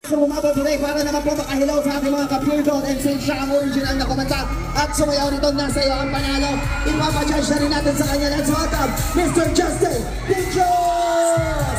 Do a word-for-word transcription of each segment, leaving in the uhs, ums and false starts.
So bumaba today para naman po makahilaw sa ating mga ka-Puregold and since siya ang original na kumanta at sumayaw nito nasa iyo ang panalo, ipapajudge na rin natin sa kanya. Let's welcome Mister Justin Dios!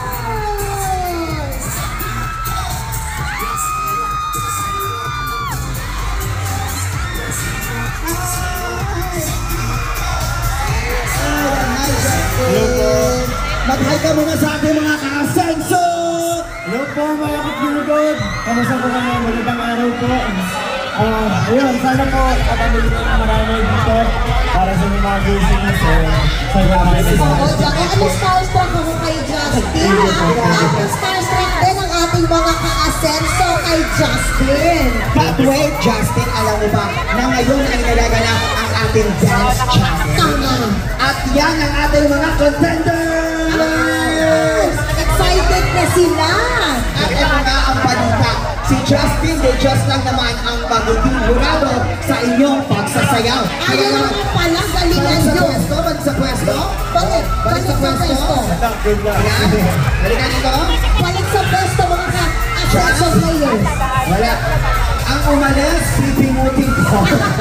Mag-hi ka muna sa ating mga ka-asenso! Hello po mga ka-Puregold! Kamusta po kayo? Magandang araw po. Uh, ayun, sana po kapamili ko na marami dito para sa mga busy na sa mga Ano starstruck ako kay Justin, ha? At starstruck din ang ating mga ka-asenso kay Justin. But wait, Justin, alam mo ba na ngayon ay nalaganap ang ating dance challenge? Tama. At yan ang ating mga contenders! Excited na sila! At ito nga ang balita. Si Justin de Dios lang naman ang magiging jurado sa inyong pagsasayaw. Ayaw naman pala, galingan Balik sa nyo. pwesto, balik sa pwesto. Balik, Balik sa pwesto. Ayan, balikan ito. Balik sa pwesto mga ka-asenso players. Wala. Ang umalis, pipimutin ko.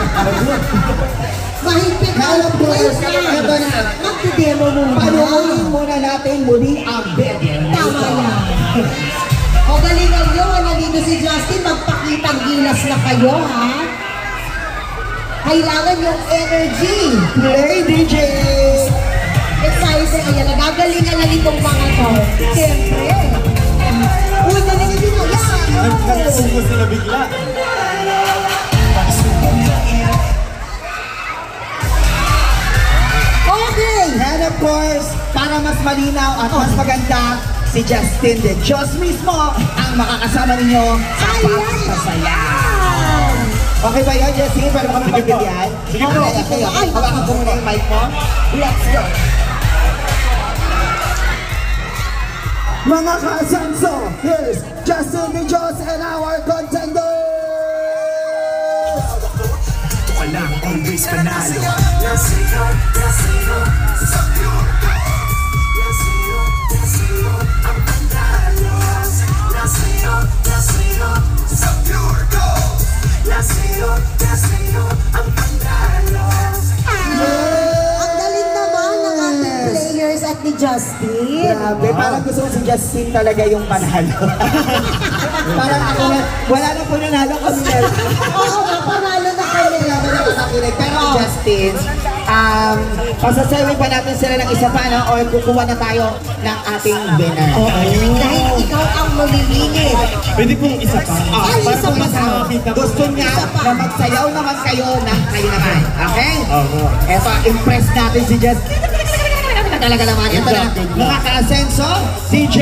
Mahigpit na Alam ko, players ito na. na. Magdidemo muna. Panuhin muna natin muli ang video. Tama yan. O galingan nyo, nandito si Justin, magpakitang gilas na kayo, ha? Kailangan yung energy. Play, D J! Excited, ayan, nagagalingan na nitong mga to. Siyempre. Uy, galingan din na. Yan! Nagkakasungkos na bigla. Okay! And of course, para mas malinaw at mas maganda, si Justin de Dios mismo ang makakasama ninyo sa pagsasayaw. Okay ba yun, Justin? Pwede mo kami magpilihan? Sige po. Okay, okay, okay. Hawakan ko muna yung mic mo. Let's go! Mga ka-asenso, here's Justin de Dios and our contenders! Walang always panalo. Nasa'yo, nasa'yo, sa pure gold. Nasa'yo, nasa'yo, ang panalo. Nasa'yo, nasa'yo, sa pure gold. Nasa'yo, nasa'yo, ang panalo. Ang galing naman ng ating players at ni Justin. Grabe, parang gusto ko si Justin talaga yung panalo. Parang ako na, wala na po nanalo kami na. Oo, panalo na kami. Pero Justin, um, pasasawin pa natin sila ng isa pa, no? O kukuha na tayo ng ating winner. Dahil ikaw ang mamimili. Pwede pong isa pa. Ah, Ay, para isa kung pa mas daw. makakita ko. Gusto niya na magsayaw naman kayo ng kayo naman. Okay? Oo. Eto, impress natin si Justin. Talaga naman. Ito na, mga ka-asenso, D J,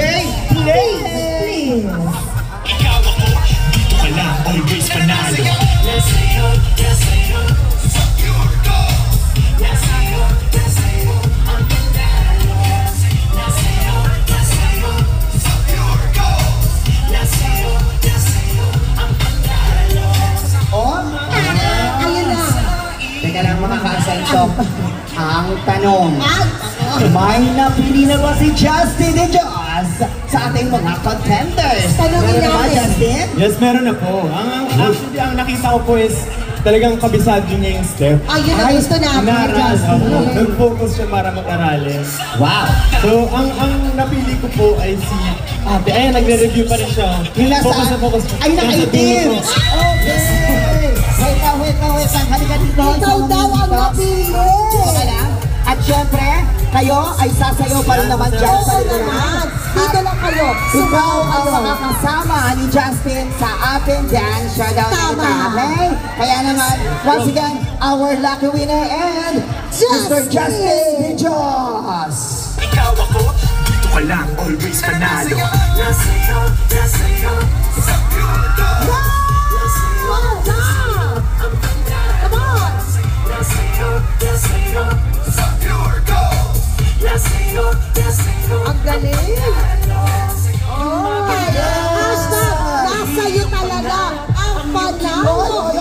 please! Ikaw ako, dito ka lang, always panalo. Nasa'yo, nasa'yo, sa pure gold. Nasa'yo, nasa'yo, ang panalo. Nasa'yo, nasa'yo, sa pure gold. Nasa'yo, nasa'yo, ang panalo. Oh, Ayun na. teka lang mga ka-asenso. Ang tanong, At, may napili na ba si Justin de Dios sa ating mga contenders? Tanungin Meron na ba, natin. Justin? Yes, meron na po. Ang, ang, actually, ang nakita ko po is talagang kabisado niya yung step. ayun ang gusto natin, Inaral. Justin. Ako, nag-focus siya para mag-aralin. Wow! So, ang ang napili ko po ay si ate. Ayan, nagre-review pa rin siya. Yung nasa, Focus na focus. ay Nasa nakaitim! dulo po. Okay! Wait na, wait na, wait na. Halika dito. Ikaw daw ang napili. Teka lang. At syempre, kayo ay sasayaw pa rin naman dyan sa Oo likuran. naman. Dito lang kayo. Ikaw ang Sumaw kayo. makakasama ni Justin sa ating dance showdown. Tama. Okay? Kaya naman, once again, our lucky winner and Mister Justin. Justin de Dios. Ikaw ako, dito ka lang, always panalo. Nasa'yo, nasa'yo, sa pure gold. Nasa'yo, nasa'yo, ang panalo. Come on. Nasa'yo, nasa'yo, sa pure gold. Nasa'yo, nasa'yo, Ang galing. Oh, hashtag, nasa iyo talaga ang panalo.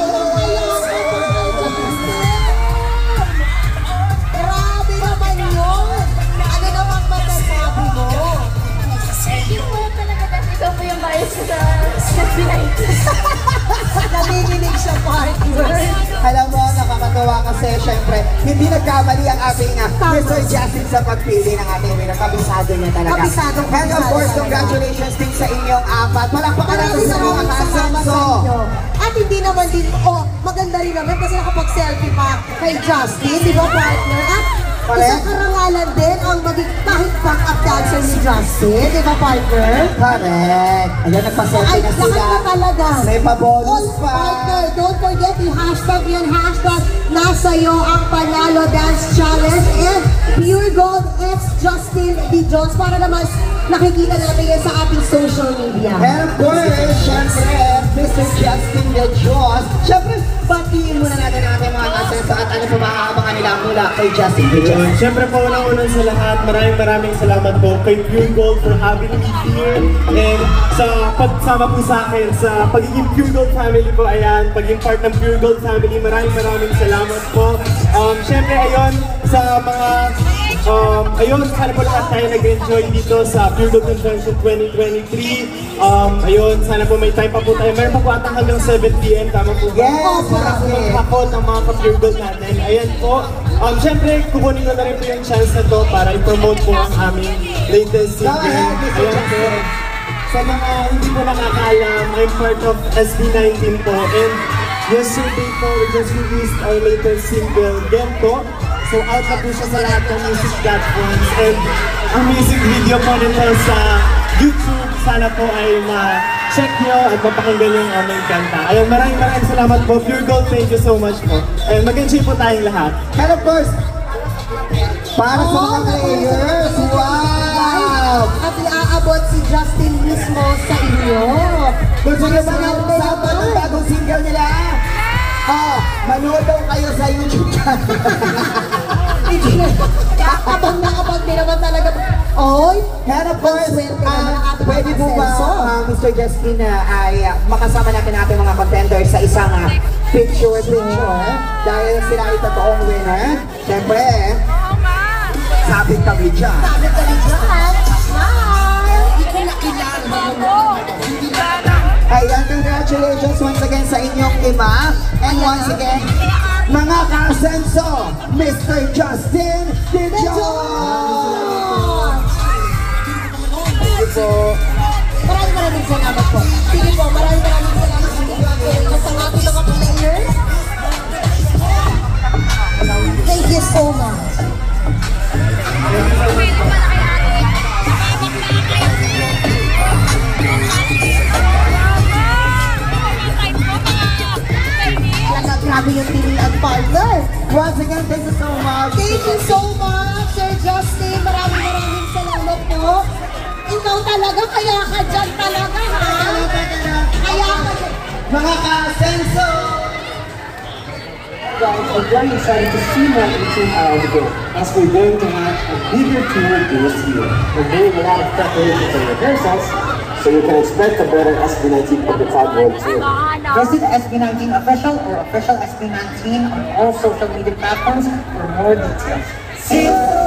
Grabe naman yun. Ano namang masasabi mo? Thank you po talaga kasi ikaw po yung bias Nanginginig siya, partner. Alam mo, nakakatawa kasi syempre, hindi nagkamali ang ating uh, Mister Justin sa pagpili ng ating winner. Kabisado niya talaga. Kabisado. And of course, congratulations din sa inyong apat. Palakpakan natin sa mga kasenso. At hindi naman din, oh, maganda rin naman kasi nakapag-selfie pa kay Justin, di ba, partner? At isang karangalan din ang maging kahit back-up dancer ni Justin, di ba, partner? Correct. Ayan, nagpa-selfie Ay, na sila. lakas na talaga. May pabonus All pa. partner, don't forget yung hashtag yun, hashtag nasayo ang Panalo Dance Challenge and Puregold X Justin Dios para naman nakikita natin yan sa ating social media. And of course, syempre, Mister Justin Dios. Syempre, batiin muna natin ang ating mga kasenso at ano pa maaabangan nila mula kay Justin Dios. Siyempre po, unang-unang sa lahat, maraming maraming salamat po kay Puregold for having me here. And sa pagsama po sa akin sa pagiging Puregold family po, ayan, pagiging part ng Puregold family, maraming maraming salamat po. Um, Siyempre, ayun, sa mga, um, ayun, sana po lahat tayo nag-enjoy dito sa Puregold Convention twenty twenty-three. Um, ayun, sana po may time pa po tayo. Meron pa po ata hanggang seven p m Tama po ba? Yes, Para po okay. mag-hakot ng mga ka-Puregold natin. Ayan po. Um, Siyempre, kukunin ko na rin po yung chance na to para i-promote po ang aming latest Go single. ahead, Mister Ayan po. Justin. Sa mga hindi po nakakalam, I'm part of S B nineteen po. And yesterday po, we just released our latest single, Gento. So out na po siya sa lahat ng music platforms. And ang music video po nito sa YouTube, sana po ay ma-check nyo at mapakinggan yung aming kanta. Ayun, maraming maraming salamat po. Puregold, thank you so much po. Ayun, mag-enjoy po tayong lahat. And of course, para sa mga players, wow! At iaabot si Justin mismo sa inyo. Gusto nyo ba ng usapan ng bagong single nila? Oh, manood daw kayo sa YouTube channel. Kapag nakapag di naman talaga. Oy! And of course, Swerte naman uh, ang ating pwede mga po ba, kasenso. uh, Mister Justin, uh, ay uh, makasama natin natin mga contenders sa isang uh, picture-picture dahil sila ay totoong winner. Siyempre, sabit kami dyan. Sabi ka rin dyan. Smile! Ayan, congratulations once again sa inyong lima. And once again, mga kasenso, Mister Justin Dios! Thank you po. Maraming maraming salamat po. Sige po, maraming maraming salamat sa ating mga players. Thank you so much. Talaga grabe yung pilihan, partner. Once again, thank you so much. Thank you so much, Sir Justin. Maraming maraming salamat po. Ikaw talaga, kaya ka dyan talaga, ha? Kaya ka dyan. Mga kasenso! Guys, I'm very excited to see what the team are to go, as we're going to have a bigger tour this year. We're doing a lot of preparations and rehearsals, so you can expect a better S B nineteen of the Cloud World Tour. Visit S B nineteen Official or Official S B nineteen on all social media platforms for more details. See you!